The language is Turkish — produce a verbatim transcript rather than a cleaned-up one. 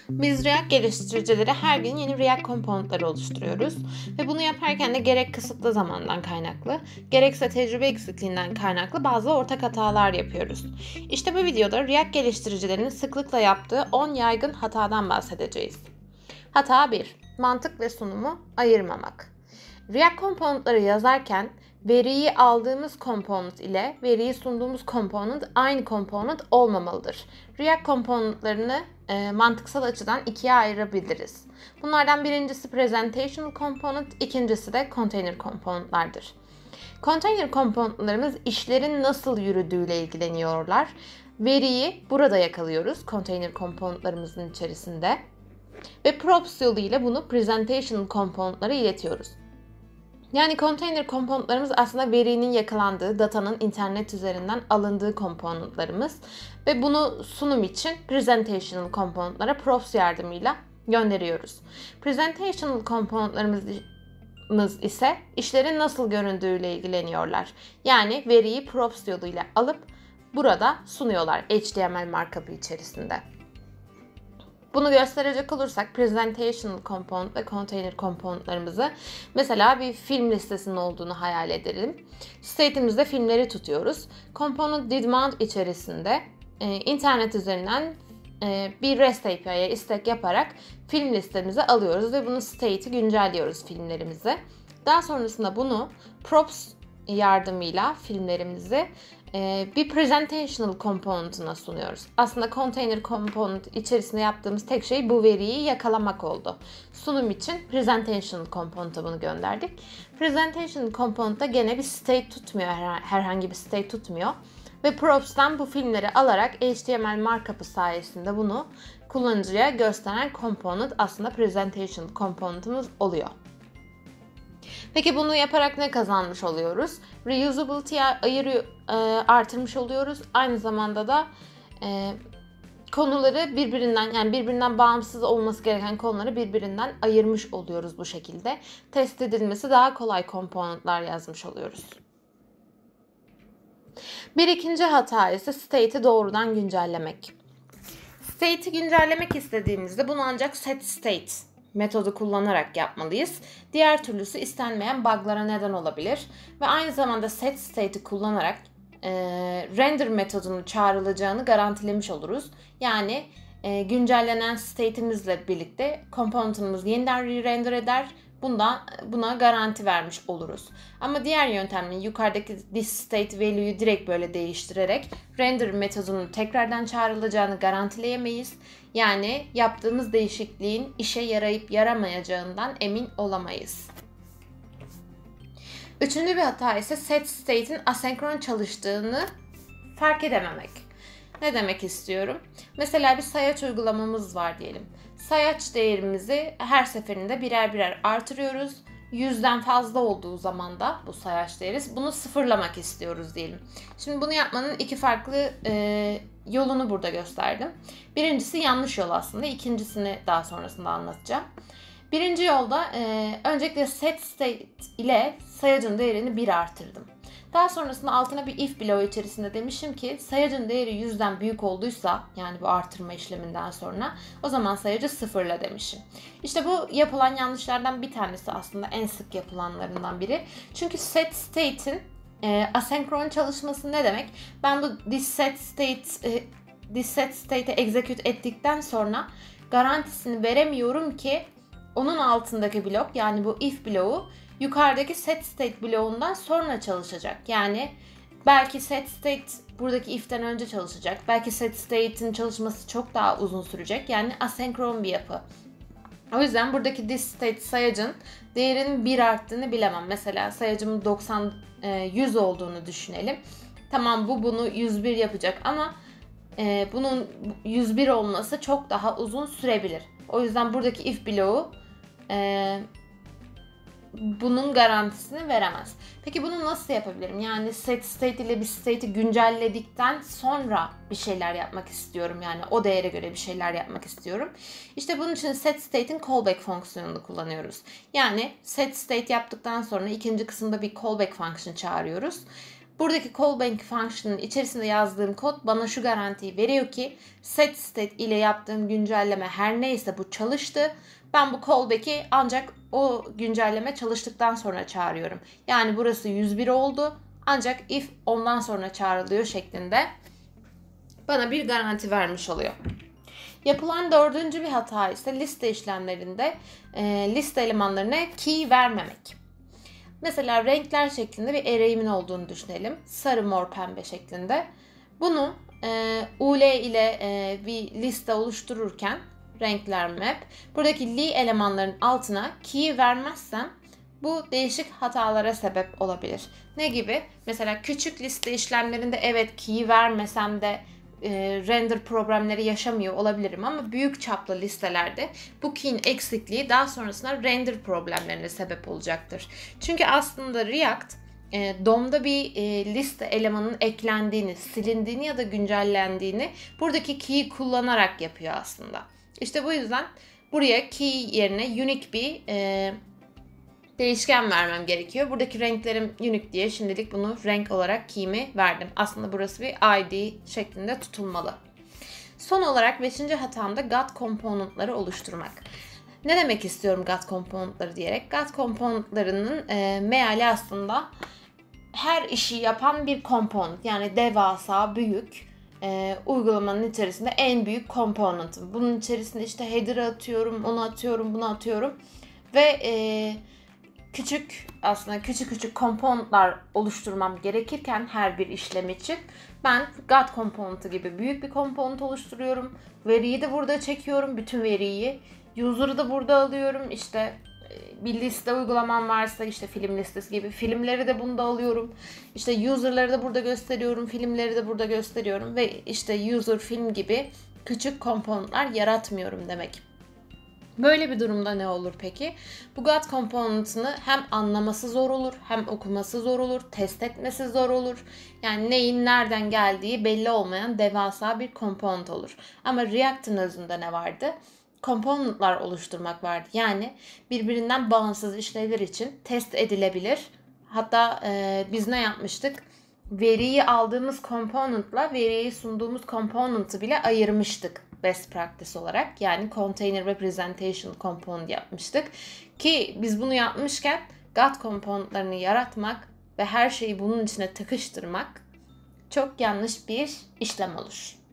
Biz React geliştiricileri her gün yeni React komponentleri oluşturuyoruz ve bunu yaparken de gerek kısıtlı zamandan kaynaklı, gerekse tecrübe eksikliğinden kaynaklı bazı ortak hatalar yapıyoruz. İşte bu videoda React geliştiricilerinin sıklıkla yaptığı on yaygın hatadan bahsedeceğiz. Hata bir. Mantık ve sunumu ayırmamak. React komponentleri yazarken veriyi aldığımız komponent ile veriyi sunduğumuz komponent aynı komponent olmamalıdır. React komponentlerini e, mantıksal açıdan ikiye ayırabiliriz. Bunlardan birincisi presentational component, ikincisi de container componentlerdir. Container componentlerimiz işlerin nasıl yürüdüğüyle ilgileniyorlar. Veriyi burada yakalıyoruz container componentlerimizin içerisinde ve props yoluyla bunu presentational componentlara iletiyoruz. Yani container komponentlerimiz aslında verinin yakalandığı, datanın internet üzerinden alındığı komponentlerimiz ve bunu sunum için presentational komponentlara props yardımıyla gönderiyoruz. Presentational komponentlerimiz ise işlerin nasıl göründüğüyle ilgileniyorlar. Yani veriyi props yoluyla alıp burada sunuyorlar H T M L markup içerisinde. Bunu gösterecek olursak presentational component ve container komponentlerimizi mesela bir film listesinin olduğunu hayal edelim. State'imizde filmleri tutuyoruz. Component did mount içerisinde e, internet üzerinden e, bir REST A P I'ye istek yaparak film listemizi alıyoruz ve bunu state'i güncelliyoruz filmlerimizi. Daha sonrasında bunu props yardımıyla filmlerimizi bir presentational component'ına sunuyoruz. Aslında container component içerisinde yaptığımız tek şey bu veriyi yakalamak oldu. Sunum için presentational component'a bunu gönderdik. Presentational component'ta gene bir state tutmuyor, herhangi bir state tutmuyor. Ve props'tan bu filmleri alarak H T M L markup'ı sayesinde bunu kullanıcıya gösteren component aslında presentational component'ımız oluyor. Peki bunu yaparak ne kazanmış oluyoruz? Reusability'yi ayırı, e, artırmış oluyoruz. Aynı zamanda da e, konuları birbirinden yani birbirinden bağımsız olması gereken konuları birbirinden ayırmış oluyoruz bu şekilde. Test edilmesi daha kolay komponentler yazmış oluyoruz. Bir ikinci hata ise state'i doğrudan güncellemek. State'i güncellemek istediğimizde bunu ancak setState metodu kullanarak yapmalıyız. Diğer türlüsü istenmeyen bug'lara neden olabilir. Ve aynı zamanda setState'i kullanarak e, render metodunun çağrılacağını garantilemiş oluruz. Yani e, güncellenen state'imizle birlikte komponentimiz yeniden re-render eder. Bundan, buna garanti vermiş oluruz. Ama diğer yöntemle yukarıdaki thisStateValue'yu direkt böyle değiştirerek render metodunun tekrardan çağrılacağını garantileyemeyiz. Yani yaptığımız değişikliğin işe yarayıp yaramayacağından emin olamayız. Üçüncü bir hata ise setState'in asenkron çalıştığını fark edememek. Ne demek istiyorum? Mesela bir sayaç uygulamamız var diyelim. Sayaç değerimizi her seferinde birer birer artırıyoruz. yüzden fazla olduğu zaman da bu sayaç değeri bunu sıfırlamak istiyoruz diyelim. Şimdi bunu yapmanın iki farklı e, yolunu burada gösterdim. Birincisi yanlış yol aslında. İkincisini daha sonrasında anlatacağım. Birinci yolda e, öncelikle setState ile sayacın değerini bir artırdım. Daha sonrasında altına bir if bloğu içerisinde demişim ki sayacın değeri yüzden büyük olduysa yani bu artırma işleminden sonra o zaman sayacı sıfırla demişim. İşte bu yapılan yanlışlardan bir tanesi aslında en sık yapılanlarından biri. Çünkü setState'in e, asenkron çalışması ne demek? Ben bu thisSetState e, thisSetState'i execute ettikten sonra garantisini veremiyorum ki onun altındaki blok yani bu if bloğu yukarıdaki setState bloğundan sonra çalışacak. Yani belki setState buradaki if'ten önce çalışacak. Belki setState'in çalışması çok daha uzun sürecek. Yani asenkron bir yapı. O yüzden buradaki thisState sayacın değerinin bir arttığını bilemem. Mesela sayacımın doksan yüz olduğunu düşünelim. Tamam bu bunu yüz bir yapacak ama e, bunun yüz bir olması çok daha uzun sürebilir. O yüzden buradaki if bloğu e, bunun garantisini veremez. Peki bunu nasıl yapabilirim? Yani setState ile bir state'i güncelledikten sonra bir şeyler yapmak istiyorum. Yani o değere göre bir şeyler yapmak istiyorum. İşte bunun için setState'in callback fonksiyonunu kullanıyoruz. Yani setState yaptıktan sonra ikinci kısımda bir callback function çağırıyoruz. Buradaki callback function'ın içerisinde yazdığım kod bana şu garantiyi veriyor ki set state ile yaptığım güncelleme her neyse bu çalıştı. Ben bu callback'i ancak o güncelleme çalıştıktan sonra çağırıyorum. Yani burası yüz bir oldu ancak if ondan sonra çağrılıyor şeklinde bana bir garanti vermiş oluyor. Yapılan dördüncü bir hata ise liste işlemlerinde e, liste elemanlarına key vermemek. Mesela renkler şeklinde bir array'imin olduğunu düşünelim. Sarı, mor, pembe şeklinde. Bunu e, U L ile e, bir liste oluştururken renkler map. Buradaki li elemanların altına key vermezsem bu değişik hatalara sebep olabilir. Ne gibi? Mesela küçük liste işlemlerinde evet key vermesem de e, render problemleri yaşamıyor olabilirim ama büyük çaplı listelerde bu key'in eksikliği daha sonrasında render problemlerine sebep olacaktır. Çünkü aslında React e, D O M'da bir e, liste elemanının eklendiğini, silindiğini ya da güncellendiğini buradaki key'i kullanarak yapıyor aslında. İşte bu yüzden buraya key yerine unique bir e, değişken vermem gerekiyor. Buradaki renklerim unique diye şimdilik bunu renk olarak key'imi verdim. Aslında burası bir I D şeklinde tutulmalı. Son olarak beşinci hatam da God component'ları oluşturmak. Ne demek istiyorum God component'ları diyerek? God component'larının e, meali aslında her işi yapan bir component. Yani devasa, büyük e, uygulamanın içerisinde en büyük component. Bunun içerisinde işte header'ı atıyorum, onu atıyorum, bunu atıyorum. Ve e, küçük aslında küçük küçük component'lar oluşturmam gerekirken her bir işlem için ben God component'ı gibi büyük bir component oluşturuyorum. Veriyi de burada çekiyorum, bütün veriyi. User'ı da burada alıyorum. İşte bir liste uygulamam varsa işte film listesi gibi filmleri de bunda alıyorum. İşte user'ları da burada gösteriyorum, filmleri de burada gösteriyorum ve işte user film gibi küçük component'lar yaratmıyorum demek. Böyle bir durumda ne olur peki? Bu God component'ını hem anlaması zor olur, hem okuması zor olur, test etmesi zor olur. Yani neyin nereden geldiği belli olmayan devasa bir component olur. Ama React'ın özünde ne vardı? Component'lar oluşturmak vardı. Yani birbirinden bağımsız işlevler için test edilebilir. Hatta e, biz ne yapmıştık? Veriyi aldığımız component'la veriyi sunduğumuz component'ı bile ayırmıştık best practice olarak. Yani container representation component yapmıştık. Ki biz bunu yapmışken God component'larını yaratmak ve her şeyi bunun içine tıkıştırmak çok yanlış bir işlem olur.